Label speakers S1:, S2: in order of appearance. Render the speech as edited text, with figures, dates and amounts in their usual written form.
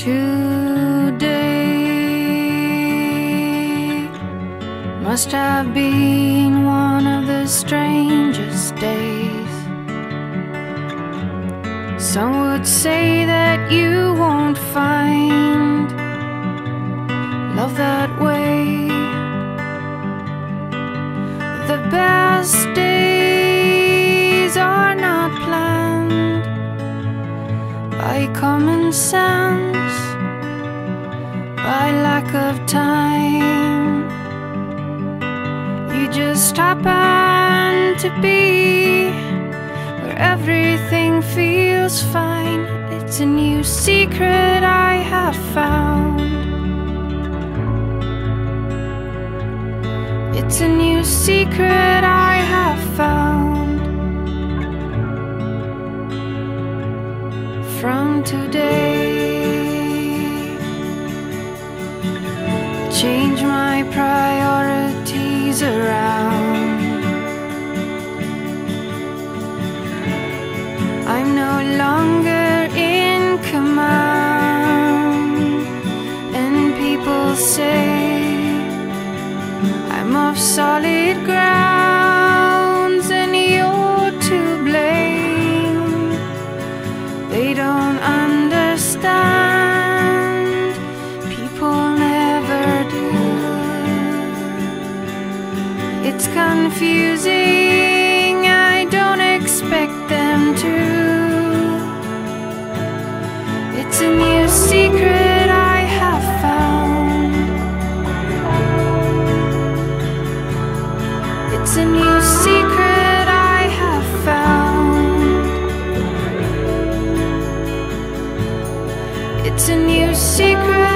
S1: Today must have been one of the strangest days. Some would say that you won't find love that way. The best days are not planned by common sense, by lack of time. You just happen to be where everything feels fine. It's a new secret I have found. It's a new secret I have found. From today, change my priorities around. I'm no longer in command, and people say I'm of solid grounds and you're to blame. They don't understand, people never do. It's confusing, I don't expect them to. It's a new secret I have found. It's a new secret I have found. It's a new secret